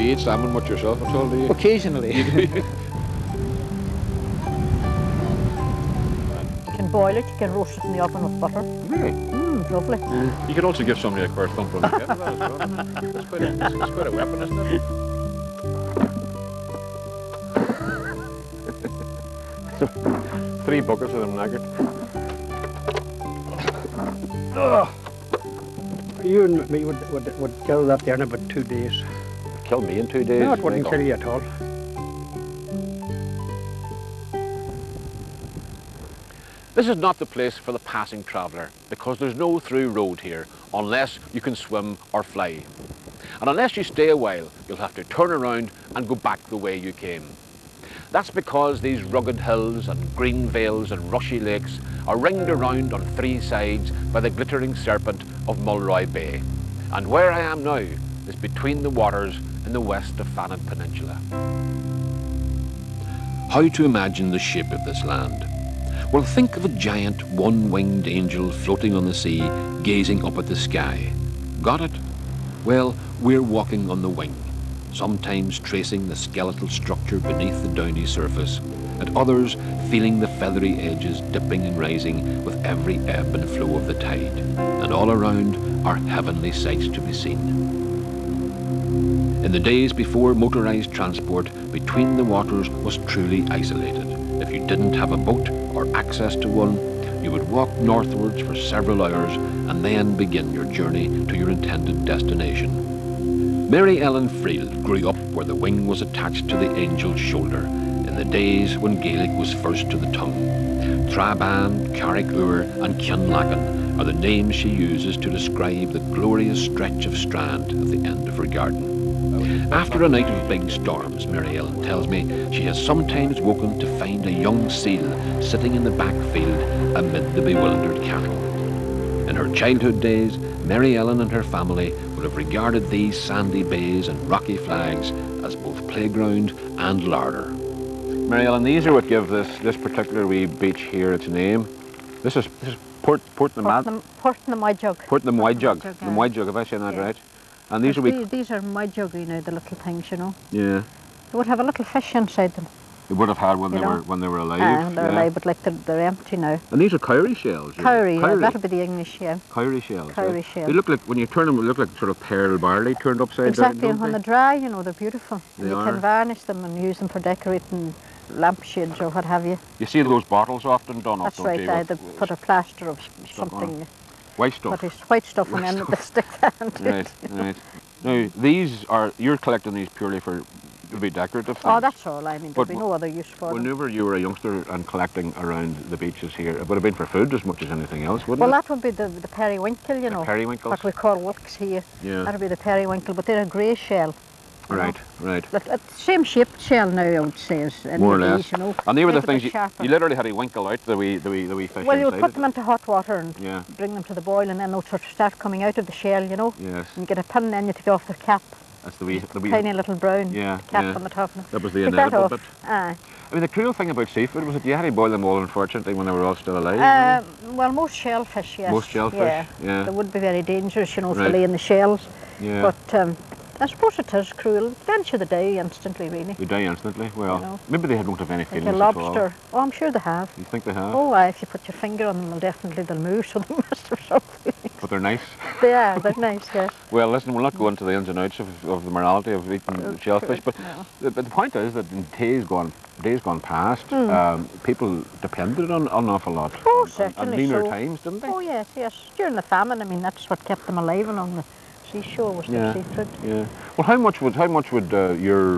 you eat salmon much yourself at all, do you? Occasionally. You can boil it, you can roast it in the oven with butter. Really? Lovely. You could also give somebody a queer thump on the head as well. That's quite a weapon, isn't it? 3 buckets of them knackered. Oh. You and me would kill that there in about 2 days. Kill me in 2 days. No, it wouldn't kill you at all. This is not the place for the passing traveller because there's no through road here unless you can swim or fly. And unless you stay a while, you'll have to turn around and go back the way you came. That's because these rugged hills and green vales and rushy lakes are ringed around on 3 sides by the glittering serpent of Mulroy Bay. And where I am now is between the waters in the west of FANAD Peninsula. How to imagine the shape of this land? Well, think of a giant one-winged angel floating on the sea, gazing up at the sky. Got it? Well, we're walking on the wing, sometimes tracing the skeletal structure beneath the downy surface, at others feeling the feathery edges dipping and rising with every ebb and flow of the tide. And all around are heavenly sights to be seen. In the days before motorised transport, between the waters was truly isolated. If you didn't have a boat or access to one, you would walk northwards for several hours and then begin your journey to your intended destination. Mary Ellen Freeld grew up where the wing was attached to the angel's shoulder in the days when Gaelic was first to the tongue. Traban, Carrick Ur and Kinlacken are the names she uses to describe the glorious stretch of strand at the end of her garden. After a night of big storms, Mary Ellen tells me she has sometimes woken to find a young seal sitting in the backfield amid the bewildered cattle. In her childhood days, Mary Ellen and her family would have regarded these sandy bays and rocky flags as both playground and larder. Mary Ellen, these are what give this particular wee beach here its name. This is Port na Moyjug. Port na Moyjug. Port na Moyjug. The Moyjug, have I said that right? And these are these are Moyjug, you know, the little things, you know. Yeah. They would have a little fish inside them. They would have had when they were alive. They're alive, but like they're empty now. And these are cowrie shells. Cowrie, yeah, that'll be the English, yeah. Cowrie shells. Cowrie right? shells. They look like, when you turn them, they look like sort of pearl barley turned upside exactly, down. and when they're dry, you know, they're beautiful. They you can varnish them and use them for decorating lampshades or what have you. You see those bottles often done up, that's right, they put a plaster of something. White stuff. White stuff and then they stick that into it. Right. Now, you're collecting these purely to be decorative things? Oh, that's all. I mean, there'd be no other use for them. Whenever you were a youngster and collecting around the beaches here, it would have been for food as much as anything else, wouldn't it? Well, that would be the periwinkle, you know. Periwinkles? What we call whelks here. Yeah. That would be the periwinkle, but they're a grey shell. Right, right. Same shaped shell now, I would say, as more or less. These, you know. And they were the things you literally had to winkle out the wee fish. Well, you would put them into hot water and yeah. bring them to the boil, and then they'll sort of start coming out of the shell, you know. Yes. And you get a pin, and then you take off the cap. That's the wee tiny little brown cap on the top. That was the inedible bit. Aye. I mean, the cruel thing about seafood was that you had to boil them all, unfortunately, when they were all still alive. Well, most shellfish, yes. Most shellfish, yeah. They would be very dangerous, you know, for laying the shells. Yeah. But I suppose it is cruel. Eventually they die instantly, really. They die instantly? Well, you know, maybe they don't have any feelings like a lobster. Oh, I'm sure they have. You think they have? Oh, if you put your finger on them, they'll move, so they must have something. But they're nice. They're nice, yes. Well, listen, we'll not go into the ins and outs of the morality of eating shellfish, but the point is that in days gone past, people depended on an awful lot. Oh, certainly. And leaner times, didn't they? Oh, yes. During the famine, I mean, that's what kept them alive and on the seashore was the seafood. Yeah. Well, how much would your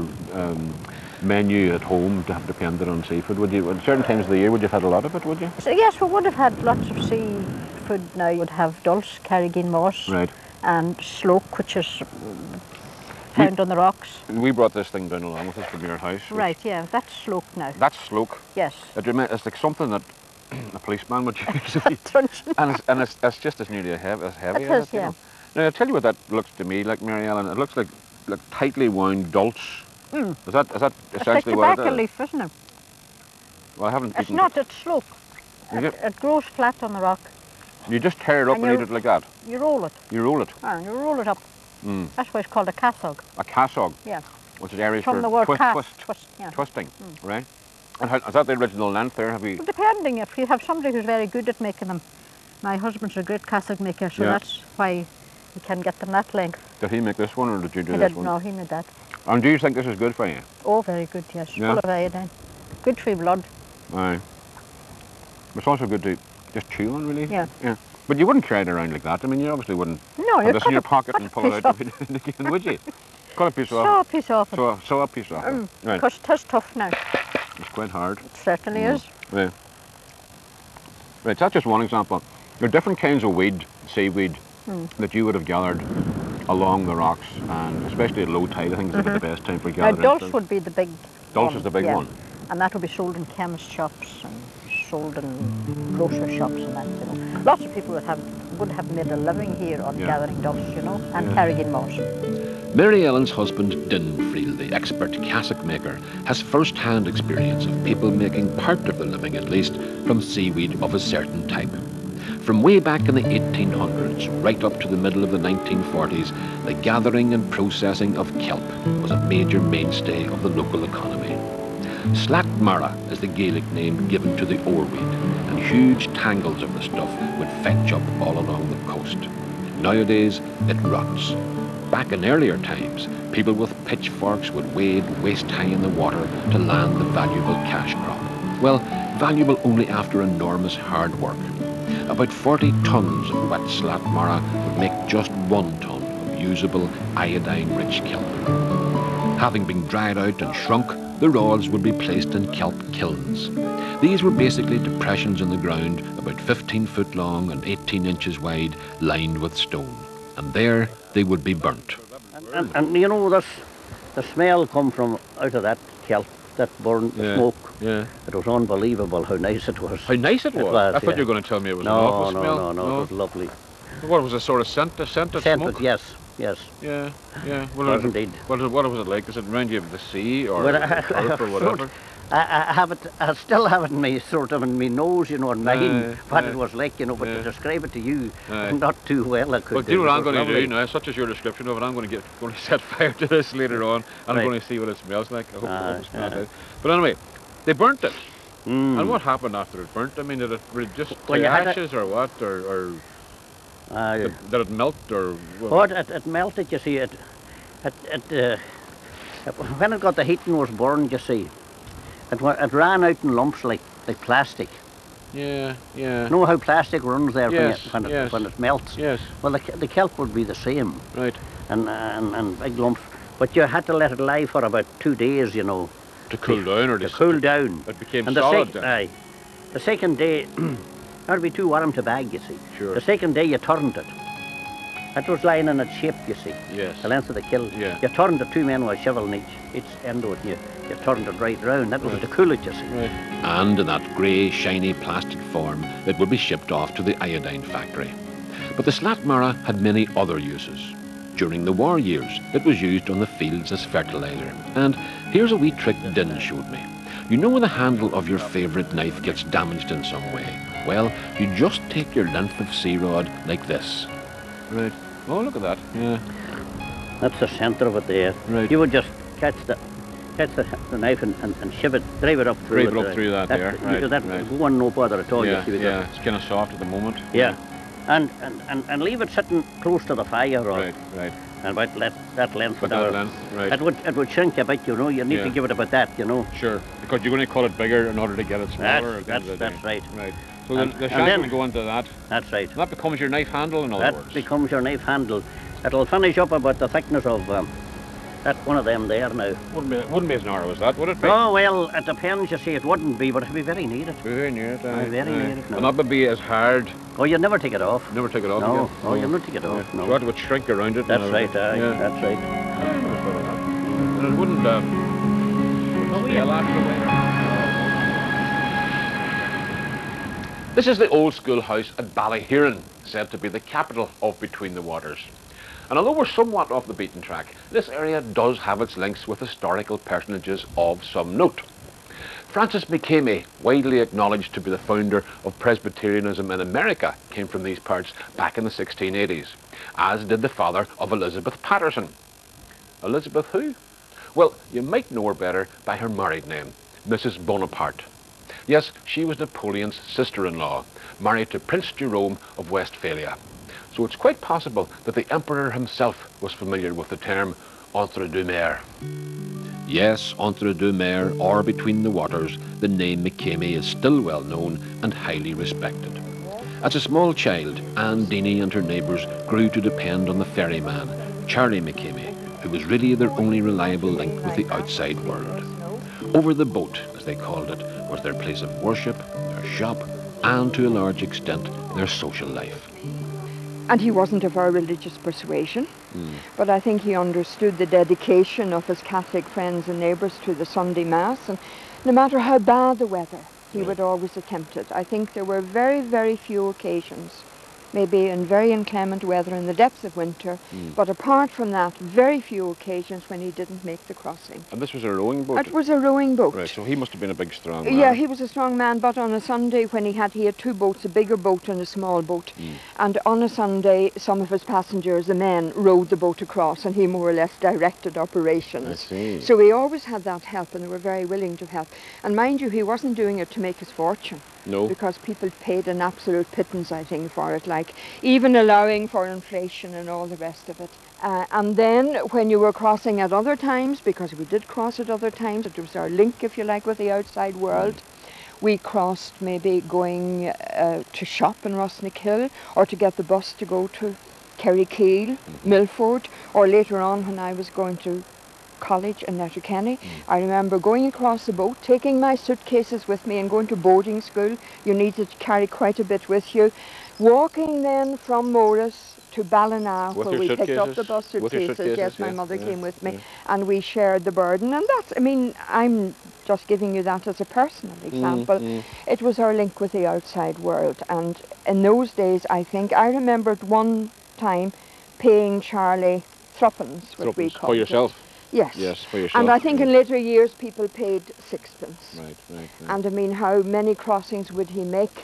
menu at home have depended on seafood? Would you, at certain times of the year, would you have had a lot of it? Would you? So, yes, we would have had lots of seafood. Now we would have dulse, carrageen moss, and sloke, which is found on the rocks. We brought this thing down along with us from your house. Right, yeah, that's sloke now. That's sloke. Yes. It's like something that a policeman would use. and it's just as nearly as heavy. It is, yeah. Now, I'll tell you what that looks to me like, Mary Ellen. It looks like tightly wound dulse. Is that essentially what it is? It's like tobacco leaf, isn't it? Well, I haven't eaten it. It's not, it's sloke. It grows flat on the rock. You just tear it up and eat it like that? You roll it. You roll it? And you roll it up. That's why it's called a cassog. A cassog? Yeah. Which is Irish From for the word cast, twisting, right? And how, is that the original length there? Have you? Well, depending, if you have somebody who's very good at making them. My husband's a great cassock maker, so that's why we can get them that length. Did he make this one, or did you do He this did, one? no, he made that. And do you think this is good for you? Oh, very good, yes. Full of iodine. Good for your blood. Aye. It's also good to just chew on, really. Yeah. But you wouldn't carry it around like that. I mean, you obviously wouldn't No, have this in your pocket and pull it out again, would you? Cut a piece off. Saw a piece off it. Saw a piece off it. Right. Because it is tough now. It's quite hard. It certainly is. Yeah. Right, that's just one example. There are different kinds of seaweed that you would have gathered along the rocks, and especially at low tide, I think is about the best time for gathering. Now, dulse would be the big Dulse one. is the big one. And that would be sold in chemist shops and sold in grocer shops and that, you know. Lots of people would have made a living here on gathering dulse, you know, and carrying moss. Mary Ellen's husband, Dinfriel, the expert cassock maker, has first-hand experience of people making part of their living, at least, from seaweed of a certain type. From way back in the 1800s, right up to the middle of the 1940s, the gathering and processing of kelp was a major mainstay of the local economy. Slatmara is the Gaelic name given to the oarweed, and huge tangles of the stuff would fetch up all along the coast. Nowadays, it rots. Back in earlier times, people with pitchforks would wade waist-high in the water to land the valuable cash crop. Well, valuable only after enormous hard work. About 40 tons of wet Slatmara would make just 1 ton of usable iodine-rich kelp. Having been dried out and shrunk, the rods would be placed in kelp kilns. These were basically depressions in the ground, about 15 foot long and 18 inches wide, lined with stone. And there they would be burnt. And you know, the smell come from out of that kelp, that burnt smoke. Yeah. It was unbelievable how nice it was. How nice it was? I thought you were going to tell me it was an awful smell. No, it was lovely. What was a sort of scent? A scent of smoke? Yes. Yeah. Well, was indeed. What was it like? Does it remind you of the sea or earth or whatever? I have it. I still have it in my in my nose, you know, and mine. What it was like, you know. But to describe it to you, not too well. I could. Well, do you know what I'm going to do now? Such as your description of it, I'm going to set fire to this later on, and I'm going to see what it smells like. I hope it smells out. But anyway, they burnt it. And what happened after it burnt? I mean, did it just ashes or what, or did it melt or what? It melted. You see, when it got the heat and was burned, you see. It ran out in lumps like plastic. Yeah. You know how plastic runs there when it melts? Yes. Well, the kelp would be the same. Right. And big lumps. But you had to let it lie for about 2 days, you know. To cool down or to cool down. It became solid then? The second day, that would be too warm to bag, you see. Sure. The second day you turned it. It was lying in its shape, you see. Yes. The length of the kiln. Yeah. You turned it, 2 men with a shovel in each end of it. You turned it right round. That was to cool it, you see. Right. And in that grey, shiny plastic form, it would be shipped off to the iodine factory. But the Slatmara had many other uses. During the war years, it was used on the fields as fertiliser. And here's a wee trick Din showed me. You know when the handle of your favourite knife gets damaged in some way? Well, you just take your length of sea rod like this. Right. Oh, look at that. Yeah. That's the centre of it there. Right. You would just catch the knife and shove it, drive it up through it. Drive it up through that there. Right. Because that won't no bother at all. Yeah, you see, it's kind of soft at the moment. Yeah. And leave it sitting close to the fire. Right. And about that length. Right. It would shrink a bit, you know. You need to give it about that, you know. Sure. Because you're going to cut it bigger in order to get it smaller. That's right. Right. So the shank will go into that. That's right. That becomes your knife handle, in other words. That becomes your knife handle. It'll finish up about the thickness of that one of them there now. Wouldn't be as narrow as that, would it be? Oh, well, it depends, you see. It wouldn't be, but it'd be very near it. Very near it, very near it. And that would be as hard. Oh, you'd never take it off. Never take it off No. again? Oh, you'll not take it off, no. So that would shrink around it. That's right, that's right. And it wouldn't fail after a while. This is the old schoolhouse at Ballyhearin, said to be the capital of Between the Waters. And although we're somewhat off the beaten track, this area does have its links with historical personages of some note. Francis McCamey, widely acknowledged to be the founder of Presbyterianism in America, came from these parts back in the 1680s, as did the father of Elizabeth Patterson. Elizabeth who? Well, you might know her better by her married name, Mrs. Bonaparte. Yes, she was Napoleon's sister-in-law, married to Prince Jerome of Westphalia. So it's quite possible that the emperor himself was familiar with the term entre-deux-mers. Yes, entre-deux-mers, or between the waters, the name McCamey is still well known and highly respected. As a small child, Anne Deany and her neighbours grew to depend on the ferryman, Charlie McCamey, who was really their only reliable link with the outside world. Over the boat, as they called it, was their place of worship, their shop, and to a large extent, their social life. And he wasn't of our religious persuasion, but I think he understood the dedication of his Catholic friends and neighbours to the Sunday Mass, and no matter how bad the weather, he would always attempt it. I think there were very, very few occasions, maybe in very inclement weather in the depths of winter, but apart from that, very few occasions when he didn't make the crossing. And this was a rowing boat? It was a rowing boat. Right, so he must have been a big, strong man. Yeah, he was a strong man, but on a Sunday when he had two boats, a bigger boat and a small boat. And on a Sunday, some of his passengers, the men, rowed the boat across, and he more or less directed operations. I see. So he always had that help, and they were very willing to help. And mind you, he wasn't doing it to make his fortune. No. Because people paid an absolute pittance, I think, for it, like even allowing for inflation and all the rest of it. And then when you were crossing at other times, because we did cross at other times, it was our link, if you like, with the outside world. We crossed maybe going to shop in Rosnickhill, or to get the bus to go to Kerrykeel, Milford, or later on when I was going to college in Letterkenny. I remember going across the boat, taking my suitcases with me and going to boarding school. You needed to carry quite a bit with you. Walking then from Morris to Ballina, where we picked up the bus suitcases. Yes, my mother came with me, and we shared the burden. And that's, I mean, I'm just giving you that as a personal example. It was our link with the outside world. And in those days, I think, I remembered one time paying Charlie threepence, what we called for yourself? Yes. Yes, for yourself. And I think in later years people paid sixpence. Right. And I mean, how many crossings would he make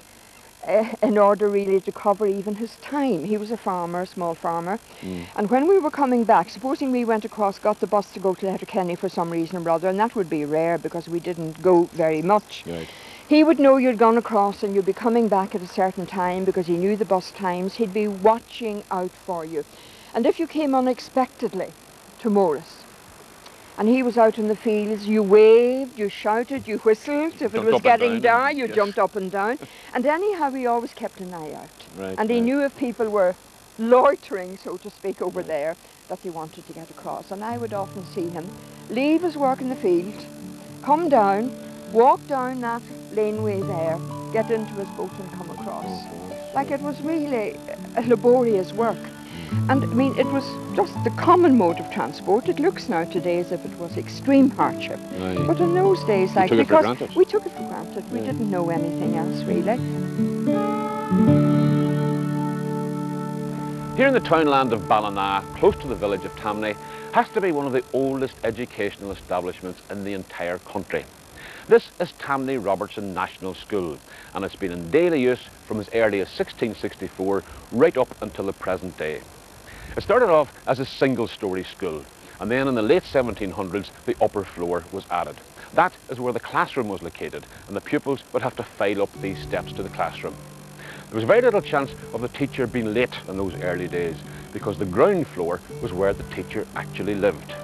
in order really to cover even his time? He was a farmer, a small farmer. And when we were coming back, supposing we went across, got the bus to go to Letterkenny for some reason or other, and that would be rare because we didn't go very much. Right. He would know you'd gone across and you'd be coming back at a certain time because he knew the bus times. He'd be watching out for you. And if you came unexpectedly to Morris, and he was out in the fields, you waved, you shouted, you whistled. If it was getting dark, you jumped up and down. And anyhow, he always kept an eye out. Right, and he knew if people were loitering, so to speak, over there, that they wanted to get across. And I would often see him leave his work in the field, come down, walk down that laneway there, get into his boat and come across. Like it was really a laborious work. And I mean, it was just the common mode of transport. It looks now today as if it was extreme hardship. Right. But in those days, like, because we took it for granted. We didn't know anything else, really. Here in the townland of Ballina, close to the village of Tamney, has to be one of the oldest educational establishments in the entire country. This is Tamney Robertson National School, and it's been in daily use from as early as 1664 right up until the present day. It started off as a single-storey school, and then in the late 1700s the upper floor was added. That is where the classroom was located, and the pupils would have to file up these steps to the classroom. There was very little chance of the teacher being late in those early days, because the ground floor was where the teacher actually lived.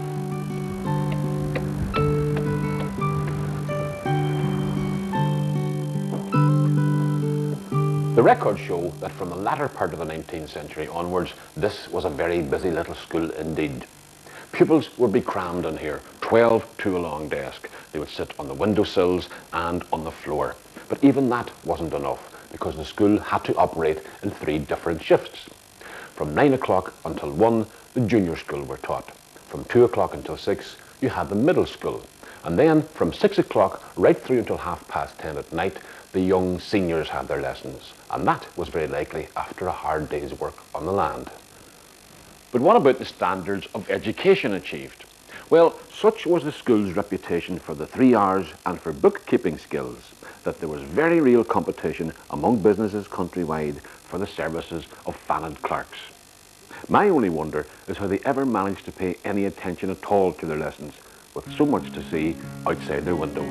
The records show that from the latter part of the 19th century onwards, this was a very busy little school indeed. Pupils would be crammed in here, 12 to a long desk. They would sit on the windowsills and on the floor. But even that wasn't enough, because the school had to operate in 3 different shifts. From 9 o'clock until 1, the junior school were taught. From 2 o'clock until 6, you had the middle school. And then from 6 o'clock right through until 10:30 at night, the young seniors had their lessons. And that was very likely after a hard day's work on the land. But what about the standards of education achieved? Well, such was the school's reputation for the 3 R's and for bookkeeping skills that there was very real competition among businesses countrywide for the services of FANAD clerks. My only wonder is how they ever managed to pay any attention at all to their lessons, with so much to see outside their window.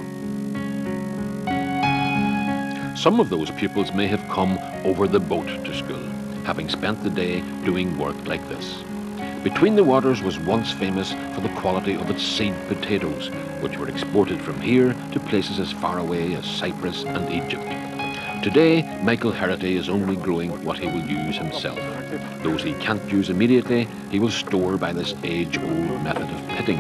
Some of those pupils may have come over the boat to school, having spent the day doing work like this. Between the Waters was once famous for the quality of its seed potatoes, which were exported from here to places as far away as Cyprus and Egypt. Today, Michael Herity is only growing what he will use himself. Those he can't use immediately, he will store by this age-old method of pitting.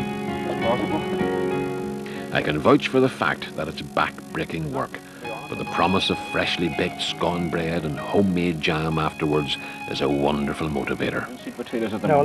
I can vouch for the fact that it's back-breaking work, but the promise of freshly baked scone bread and homemade jam afterwards is a wonderful motivator. No,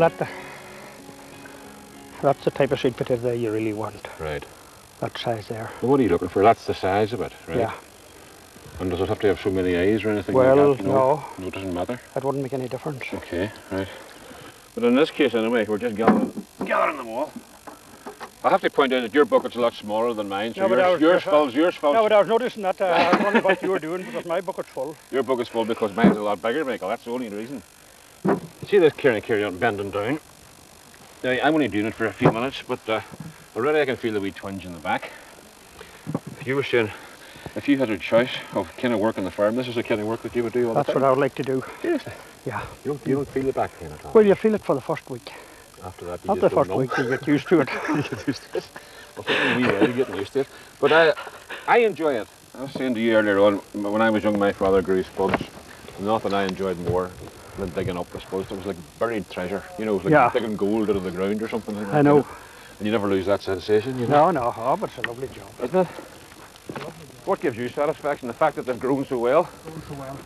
that's the type of sweet potato that you really want. Right. That size there. Well, what are you looking for? That's the size of it, right? Yeah. And does it have to have so many eyes or anything Well, like that? no. No, it doesn't matter. That wouldn't make any difference. Okay, right. But in this case, anyway, we're just gathering them all. I have to point out that your bucket's a lot smaller than mine, so No, yours fills. No, but I was noticing that. I was wondering what you were doing, because my bucket's full. Your bucket's full because mine's a lot bigger, Michael. That's the only reason. See this carry on bending down? Now, I'm only doing it for a few minutes, but already I can feel the wee twinge in the back. You were saying, if you had a choice of kind of work on the farm, this is the kind of work that you would do all the time? That's what I would like to do. Seriously? Yeah. You don't feel the back pain at all? Well, you feel it for the first week. After that, After the first week, you get used to it. You get used to it. I think you're getting used to it. But I enjoy it. I was saying to you earlier on, when I was young, my father grew spuds. Nothing I enjoyed more than digging up the spuds. It was like buried treasure. You know, it was like digging gold out of the ground or something like that. I know. And you never lose that sensation, you know? No, oh, but it's a lovely job. Isn't it? What gives you satisfaction? The fact that they've grown so well? Grown so well.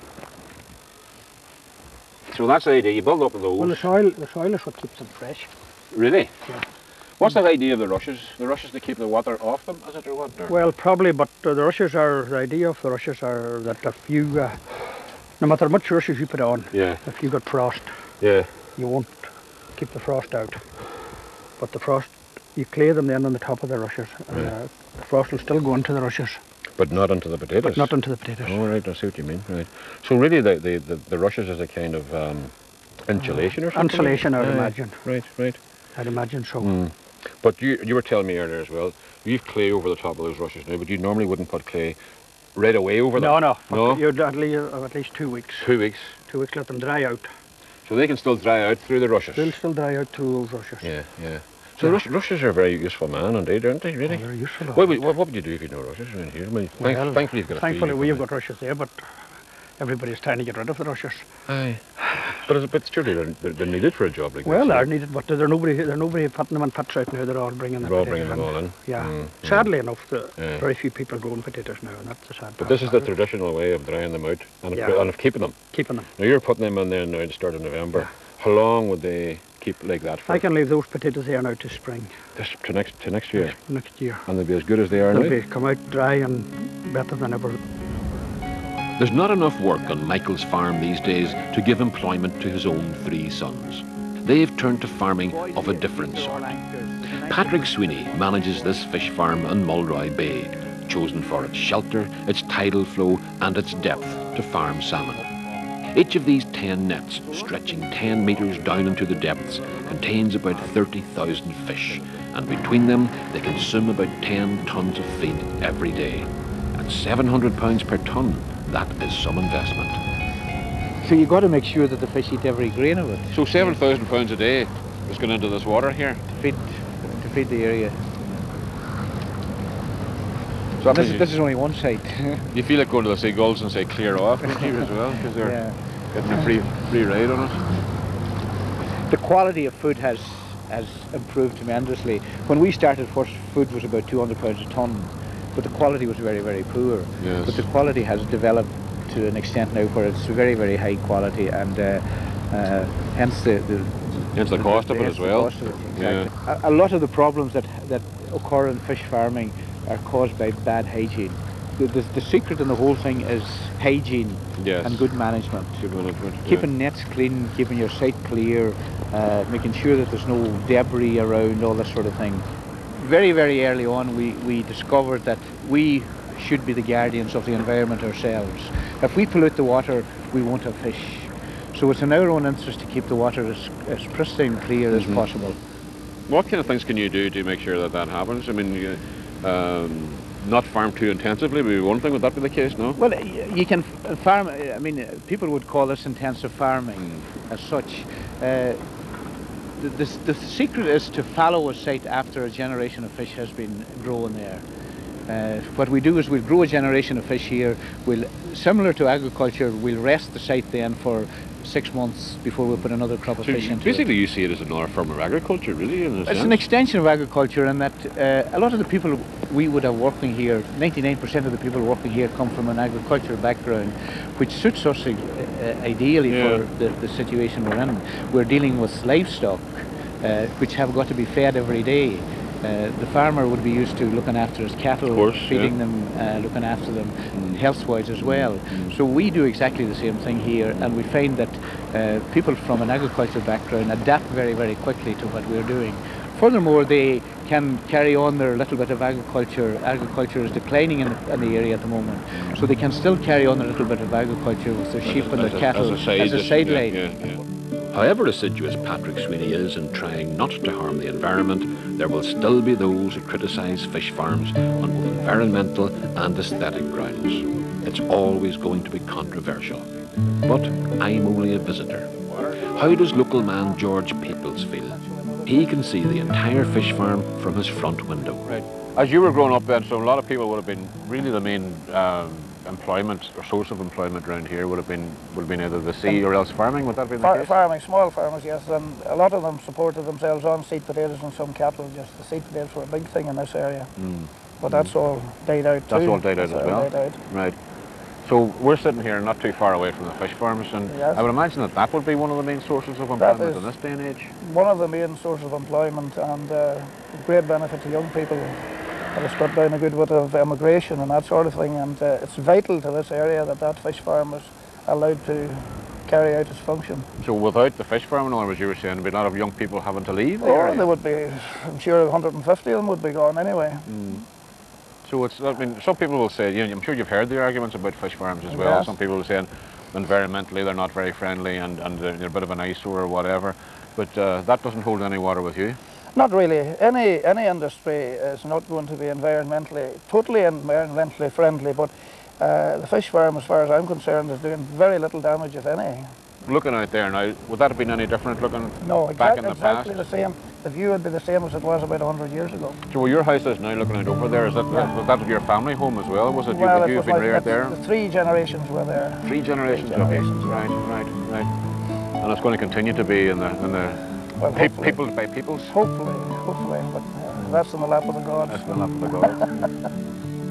So that's the idea. You build up with those. Well, the soil is what keeps them fresh. Really? Yeah. What's the idea of the rushes? The rushes to keep the water off them, is it, or what? Or? Well, probably, but the idea of the rushes are that if you, no matter how much rushes you put on, if you got frost, you won't keep the frost out. But the frost, you clay them then on the top of the rushes, and the frost will still go into the rushes. But not into the potatoes? But not into the potatoes. Oh, right, I see what you mean, right. So really the rushes is a kind of insulation or something? Insulation, I would imagine. Right. I'd imagine so. But you were telling me earlier as well, you've clay over the top of those rushes now, but you normally wouldn't put clay right away over them? No. You'd at least 2 weeks. 2 weeks? 2 weeks, let them dry out. So they can still dry out through the rushes? They'll still dry out through those rushes. Yeah. So rushes are very useful, man, indeed, aren't they, really? Oh, very useful. What would you do if you had no rushes around here? I mean, thankfully you've got a field. Thankfully we've got rushes there, but everybody's trying to get rid of the rushes. Aye. But surely they're needed for a job like this. Well, they're needed, but they're nobody putting them in pits right now. They're all bringing them. They're all bringing them all in. Yeah. Sadly enough, very few people growing potatoes now, and that's the sad part. But this is the traditional way of drying them out and of keeping them. Keeping them. Now you're putting them in there now at the start of November. Yeah. How long would they keep like that for? I can leave those potatoes there now to spring. To next year? Next year. And they'll be as good as they are now? They'll come out dry and better than ever. There's not enough work on Michael's farm these days to give employment to his own 3 sons. They've turned to farming of a different sort. Patrick Sweeney manages this fish farm on Mulroy Bay, chosen for its shelter, its tidal flow and its depth to farm salmon. Each of these 10 nets, stretching 10 metres down into the depths, contains about 30,000 fish, and between them they consume about 10 tonnes of feed every day. At £700 per tonne, that is some investment. So you've got to make sure that the fish eat every grain of it. So £7,000 a day is going into this water here? To feed the area. So this is only one site. You feel like going to the seagulls and say clear off here as well, because they're getting a free ride on it? The quality of food has improved tremendously. When we started, first food was about £200 a tonne, but the quality was very, very poor. Yes. But the quality has developed to an extent now where it's very, very high quality, and hence the cost of it as well. Exactly. Yeah. A lot of the problems that occur in fish farming are caused by bad hygiene. The secret in the whole thing is hygiene and good management. Keeping nets clean, keeping your site clear, making sure that there's no debris around, all that sort of thing. Very, very early on we discovered that we should be the guardians of the environment ourselves. If we pollute the water, we won't have fish. So it's in our own interest to keep the water as pristine clear as possible. What kind of things can you do to make sure that that happens? I mean, not farm too intensively would be one thing. Would that be the case? No. Well, you can farm. I mean, people would call this intensive farming as such. The secret is to fallow a site after a generation of fish has been grown there. What we do is we'll grow a generation of fish here. Similar to agriculture, we'll rest the site then for 6 months before we put another crop of fish into basically, it. you see it as another form of agriculture, really, in a sense. It's an extension of agriculture in that a lot of the people we would have working here, 99% of the people working here come from an agricultural background, which suits us ideally for the situation we're in. We're dealing with livestock, which have got to be fed every day. The farmer would be used to looking after his cattle, feeding them, looking after them health-wise as well. So we do exactly the same thing here, and we find that people from an agricultural background adapt very, very quickly to what we're doing. Furthermore, they can carry on their little bit of agriculture. Agriculture is declining in the area at the moment, so they can still carry on a little bit of agriculture with their sheep and their cattle as a sideline. However assiduous Patrick Sweeney is in trying not to harm the environment, there will still be those who criticise fish farms on both environmental and aesthetic grounds. It's always going to be controversial. But I'm only a visitor. How does local man George Peoples feel? He can see the entire fish farm from his front window. Right. As you were growing up then, so a lot of people would have been really the main employment or source of employment around here would have been either the sea or else farming. Would that be the case? Farming, small farmers, yes, and a lot of them supported themselves on seed potatoes and some cattle. Just the seed potatoes were a big thing in this area, but that's all died out too. That's all died out as well. Died out. Right. So we're sitting here not too far away from the fish farms, and I would imagine that would be one of the main sources of employment in this day and age. One of the main sources of employment, and great benefit to young people. It has cut down a good bit of emigration and that sort of thing, and it's vital to this area that fish farm is allowed to carry out its function. So without the fish farm, in other words, you were saying there'd be a lot of young people having to leave the area? There would be, I'm sure 150 of them would be gone anyway. So it's, I mean, some people will say, I'm sure you've heard the arguments about fish farms as well. Yes. Some people will say environmentally they're not very friendly and they're a bit of an eyesore or whatever, but that doesn't hold any water with you? Not really. Any industry is not going to be totally environmentally friendly, but the fish farm, as far as I'm concerned, is doing very little damage, if any. Looking out there now, would that have been any different looking back in the past? No, exactly the same. The view would be the same as it was about 100 years ago. So your house is now looking out over there, is that, was that your family home as well? Was it well, you've been reared there? The 3 generations were there. 3 generations of you? Right. And it's going to continue to be in the peoples by peoples? Hopefully, but that's in the lap of the gods. That's in the lap of the gods.